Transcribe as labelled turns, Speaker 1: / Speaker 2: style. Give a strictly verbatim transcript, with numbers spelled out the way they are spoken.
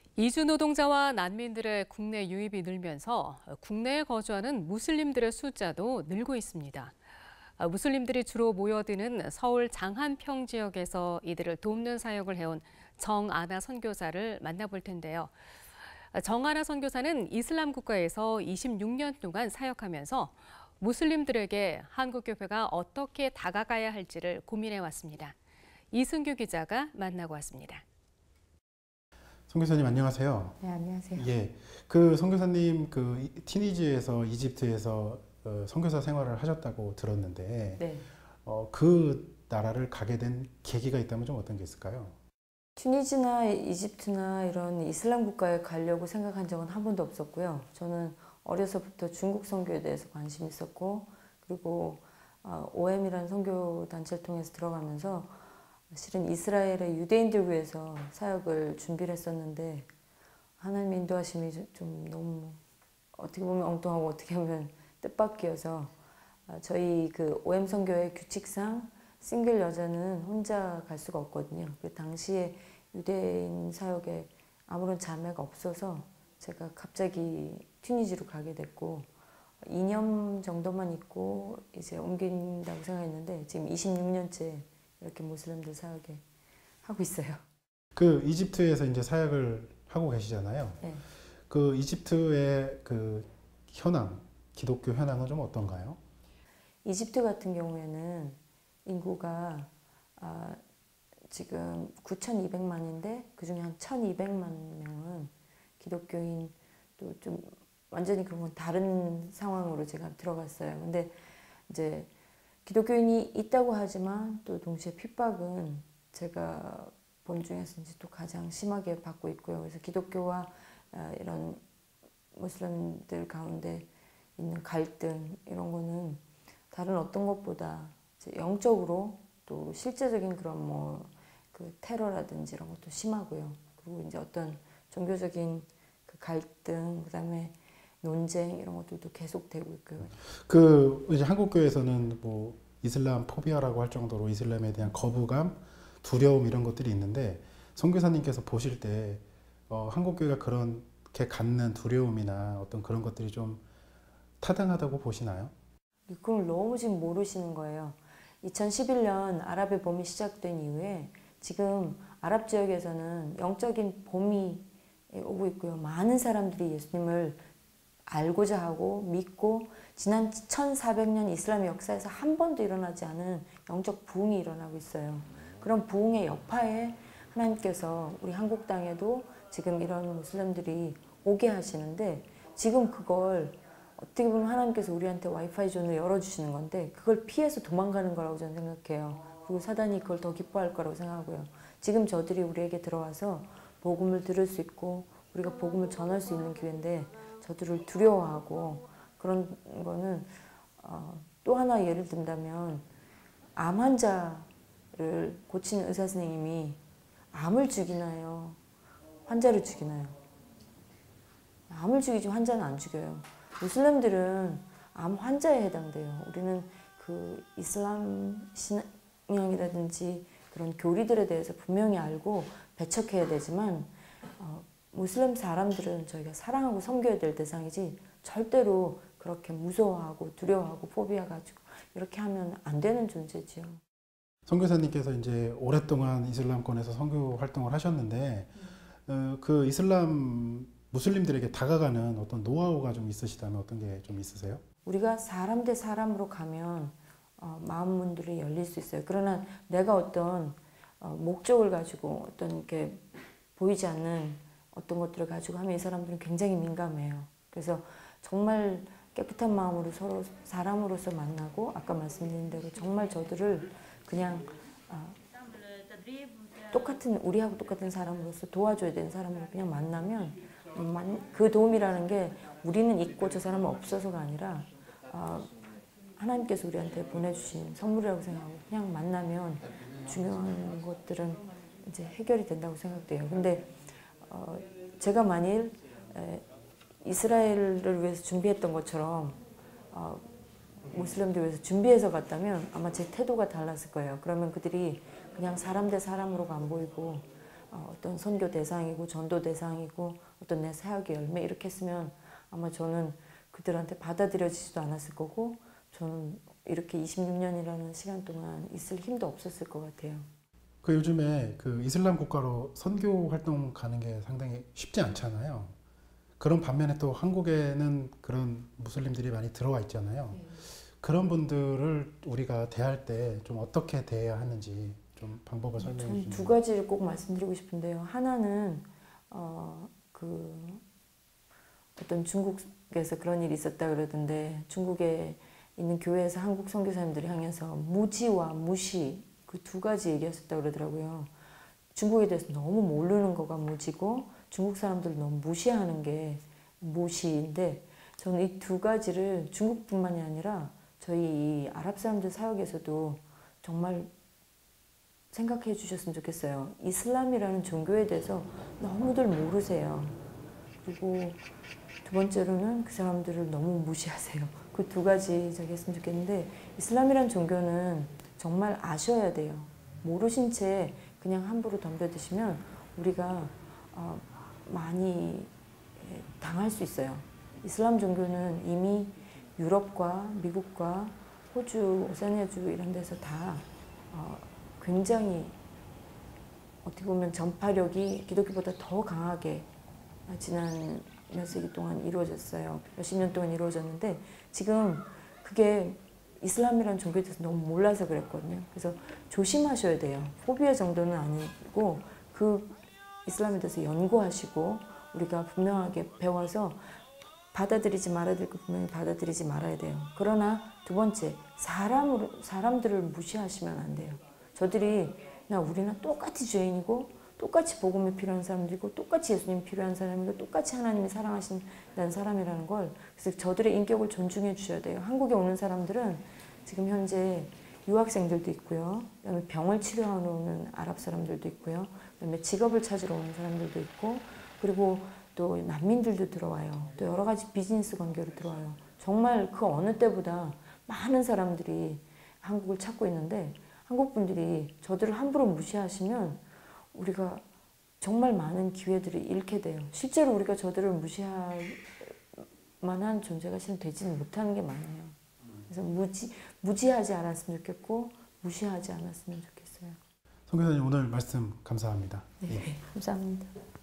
Speaker 1: 이주 노동자와 난민들의 국내 유입이 늘면서 국내에 거주하는 무슬림들의 숫자도 늘고 있습니다. 무슬림들이 주로 모여드는 서울 장한평 지역에서 이들을 돕는 사역을 해온 정아나 선교사를 만나볼 텐데요. 정아나 선교사는 이슬람 국가에서 이십육 년 동안 사역하면서 무슬림들에게 한국교회가 어떻게 다가가야 할지를 고민해 왔습니다. 이승규 기자가 만나고 왔습니다.
Speaker 2: 선교사님 안녕하세요.
Speaker 3: 네, 안녕하세요.
Speaker 2: 예, 그 선교사님 그 튀니지에서 이집트에서 어, 선교사 생활을 하셨다고 들었는데,
Speaker 3: 네.
Speaker 2: 어, 그 나라를 가게 된 계기가 있다면 좀 어떤 게 있을까요?
Speaker 3: 튀니지나 이집트나 이런 이슬람 국가에 가려고 생각한 적은 한 번도 없었고요. 저는 어려서부터 중국 선교에 대해서 관심이 있었고, 그리고 어, 오엠이라는 선교 단체를 통해서 들어가면서 실은 이스라엘의 유대인들 위해서 사역을 준비를 했었는데 하나님의 인도하심이 좀 너무 어떻게 보면 엉뚱하고 어떻게 보면 뜻밖이어서 저희 그 오엠 선교의 규칙상 싱글 여자는 혼자 갈 수가 없거든요. 그 당시에 유대인 사역에 아무런 자매가 없어서 제가 갑자기 튀니지로 가게 됐고 이 년 정도만 있고 이제 옮긴다고 생각했는데 지금 이십육 년째 이렇게 모슬림들 사역에 하고 있어요.
Speaker 2: 그 이집트에서 이제 사역을 하고 계시잖아요.
Speaker 3: 네.
Speaker 2: 그 이집트의 그 현황, 기독교 현황은 좀 어떤가요?
Speaker 3: 이집트 같은 경우에는 인구가 아, 지금 구천이백만인데 그중에 한 천이백만 명은 기독교인 또 좀 완전히 그런 건 다른 상황으로 제가 들어갔어요. 근데 이제 기독교인이 있다고 하지만 또 동시에 핍박은 제가 본 중에서 이제 또 가장 심하게 받고 있고요. 그래서 기독교와 이런 무슬림들 가운데 있는 갈등 이런 거는 다른 어떤 것보다 영적으로 또 실제적인 그런 뭐 그 테러라든지 이런 것도 심하고요. 그리고 이제 어떤 종교적인 그 갈등, 그다음에 논쟁 이런 것들도 계속되고 있고요.
Speaker 2: 그 이제 한국 교회에서는 뭐 이슬람 포비아라고 할 정도로 이슬람에 대한 거부감, 두려움 이런 것들이 있는데 선교사님께서 보실 때 어, 한국 교회가 그렇게 갖는 두려움이나 어떤 그런 것들이 좀 타당하다고 보시나요?
Speaker 3: 그걸 너무 지금 모르시는 거예요. 이천십일 년 아랍의 봄이 시작된 이후에 지금 아랍 지역에서는 영적인 봄이 오고 있고요. 많은 사람들이 예수님을 알고자 하고 믿고 지난 천사백 년 이슬람 역사에서 한 번도 일어나지 않은 영적 부흥이 일어나고 있어요. 그런 부흥의 여파에 하나님께서 우리 한국 땅에도 지금 이런 무슬림들이 오게 하시는데 지금 그걸 어떻게 보면 하나님께서 우리한테 와이파이 존을 열어주시는 건데 그걸 피해서 도망가는 거라고 저는 생각해요. 그리고 사단이 그걸 더 기뻐할 거라고 생각하고요. 지금 저들이 우리에게 들어와서 복음을 들을 수 있고 우리가 복음을 전할 수 있는 기회인데 저들을 두려워하고 그런 거는 어, 또 하나 예를 든다면 암 환자를 고치는 의사 선생님이 암을 죽이나요? 환자를 죽이나요? 암을 죽이지 환자는 안 죽여요. 무슬림들은 암 환자에 해당돼요. 우리는 그 이슬람 신앙이라든지 그런 교리들에 대해서 분명히 알고 배척해야 되지만 어, 무슬림 사람들은 저희가 사랑하고 섬겨야 될 대상이지 절대로 그렇게 무서워하고 두려워하고 포비아 가지고 이렇게 하면 안 되는 존재지요.
Speaker 2: 선교사님께서 이제 오랫동안 이슬람권에서 선교 활동을 하셨는데 어, 그 이슬람 무슬림들에게 다가가는 어떤 노하우가 좀 있으시다면 어떤 게 좀 있으세요?
Speaker 3: 우리가 사람 대 사람으로 가면 어, 마음 문들이 열릴 수 있어요. 그러나 내가 어떤 어, 목적을 가지고 어떤 이렇게 보이지 않는 어떤 것들을 가지고 하면 이 사람들은 굉장히 민감해요. 그래서 정말 깨끗한 마음으로 서로 사람으로서 만나고 아까 말씀드린 대로 정말 저들을 그냥 어, 똑같은 우리하고 똑같은 사람으로서 도와줘야 되는 사람으로 그냥 만나면 그 도움이라는 게 우리는 있고 저 사람은 없어서가 아니라 어, 하나님께서 우리한테 보내주신 선물이라고 생각하고 그냥 만나면 중요한 것들은 이제 해결이 된다고 생각돼요. 근데 어, 제가 만일 에, 이스라엘을 위해서 준비했던 것처럼 어, 무슬림들 위해서 준비해서 갔다면 아마 제 태도가 달랐을 거예요. 그러면 그들이 그냥 사람 대 사람으로가 안 보이고 어, 어떤 선교 대상이고 전도 대상이고 어떤 내 사역의 열매 이렇게 했으면 아마 저는 그들한테 받아들여지지도 않았을 거고 저는 이렇게 이십육 년이라는 시간 동안 있을 힘도 없었을 것 같아요.
Speaker 2: 그 요즘에 그 이슬람 국가로 선교 활동 가는 게 상당히 쉽지 않잖아요. 그런 반면에 또 한국에는 그런 무슬림들이 많이 들어와 있잖아요.
Speaker 3: 네.
Speaker 2: 그런 분들을 우리가 대할 때 좀 어떻게 대해야 하는지 좀 방법을 설명해
Speaker 3: 저는
Speaker 2: 주시면.
Speaker 3: 두 가지를 꼭 말씀드리고 싶은데요. 하나는 어, 그 어떤 중국에서 그런 일이 있었다 그러던데 중국에 있는 교회에서 한국 선교사님들이 향해서 무지와 무시 그 두 가지 얘기하셨다 그러더라고요. 중국에 대해서 너무 모르는 거가 무지고 중국 사람들을 너무 무시하는 게 무시인데 저는 이 두 가지를 중국뿐만이 아니라 저희 이 아랍 사람들 사역에서도 정말 생각해 주셨으면 좋겠어요. 이슬람이라는 종교에 대해서 너무들 모르세요. 그리고 두 번째로는 그 사람들을 너무 무시하세요. 그 두 가지 저기 했으면 좋겠는데 이슬람이라는 종교는 정말 아셔야 돼요. 모르신 채 그냥 함부로 덤벼드시면 우리가 어, 많이 당할 수 있어요. 이슬람 종교는 이미 유럽과 미국과 호주, 오세아니아주 이런 데서 다 어, 굉장히 어떻게 보면 전파력이 기독교보다 더 강하게 지난 몇 세기 동안 이루어졌어요. 몇십 년 동안 이루어졌는데 지금 그게 이슬람이라는 종교에 대해서 너무 몰라서 그랬거든요. 그래서 조심하셔야 돼요. 포비아 정도는 아니고 그 이슬람에 대해서 연구하시고 우리가 분명하게 배워서 받아들이지 말아야 될 거 분명히 받아들이지 말아야 돼요. 그러나 두 번째, 사람으로, 사람들을 무시하시면 안 돼요. 저들이 나 우리나 똑같이 죄인이고 똑같이 복음이 필요한 사람들이고 똑같이 예수님이 필요한 사람이고 똑같이 하나님이 사랑하신다는 사람이라는 걸 그래서 저들의 인격을 존중해 주셔야 돼요. 한국에 오는 사람들은 지금 현재 유학생들도 있고요. 그다음에 병을 치료하러 오는 아랍 사람들도 있고요. 그다음에 직업을 찾으러 오는 사람들도 있고 그리고 또 난민들도 들어와요. 또 여러 가지 비즈니스 관계로 들어와요. 정말 그 어느 때보다 많은 사람들이 한국을 찾고 있는데 한국 분들이 저들을 함부로 무시하시면 우리가 정말 많은 기회들을 잃게 돼요. 실제로 우리가 저들을 무시할 만한 존재가 실은 되지는 못하는 게 많아요. 그래서 무지, 무지하지 않았으면 좋겠고 무시하지 않았으면 좋겠어요.
Speaker 2: 선교사님 오늘 말씀 감사합니다.
Speaker 3: 네,
Speaker 2: 예.
Speaker 3: 감사합니다.